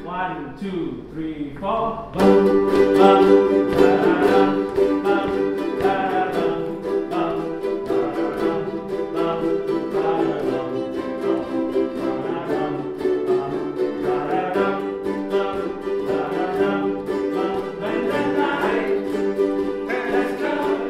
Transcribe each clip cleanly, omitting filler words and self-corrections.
1, 2, 3, 4. Bum, bum, da-da-dum, bum, da-da-dum, bum, da-da-dum, bum, da-da-dum, bum, da-da-dum, bum, da-da-dum, bum. When the night has come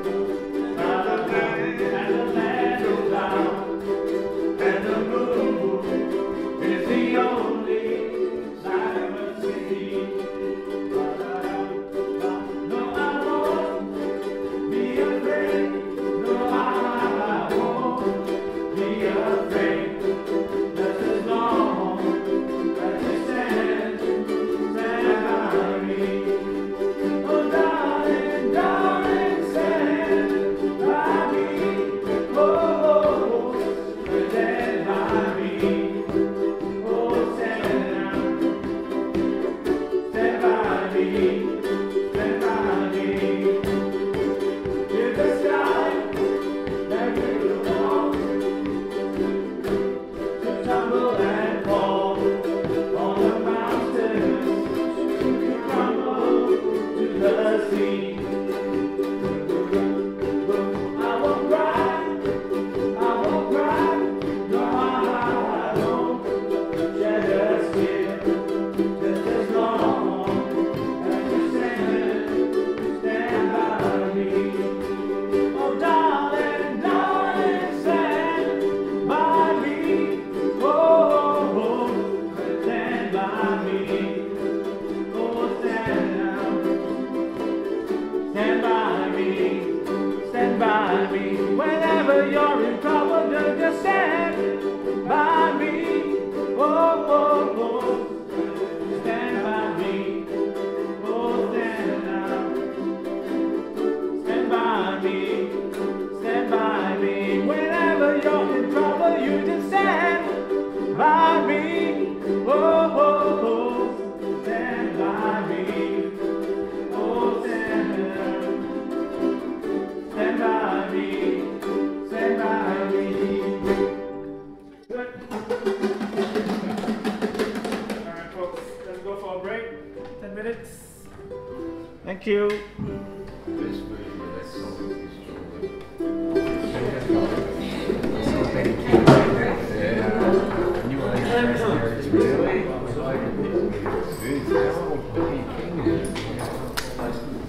and the land is down and the moon is the only light of the city. No, I won't be afraid. No, I won't be afraid. Just as long as you stand by me. Oh, darling, darling, stand by me. Oh, stand by me. Oh, stand by me. Stand by me. In the sky that you want to tumble and fall on the mountains, to crumble to the sea. I won't cry, I won't cry, no, I won't shed a tear. Just as long as you stand by me. Oh, darling, darling, stand by me. Oh, stand by me. Oh, stand by me. Stand by me. Whenever you're in trouble, just stand by me. Oh, stand by me. Oh, stand by me. Stand by me. Whenever you're in trouble, you just stand by me. Oh, stand by me. Oh, stand by me. Stand by me. Good. All right, folks, let's go for a break. 10 minutes. Thank you.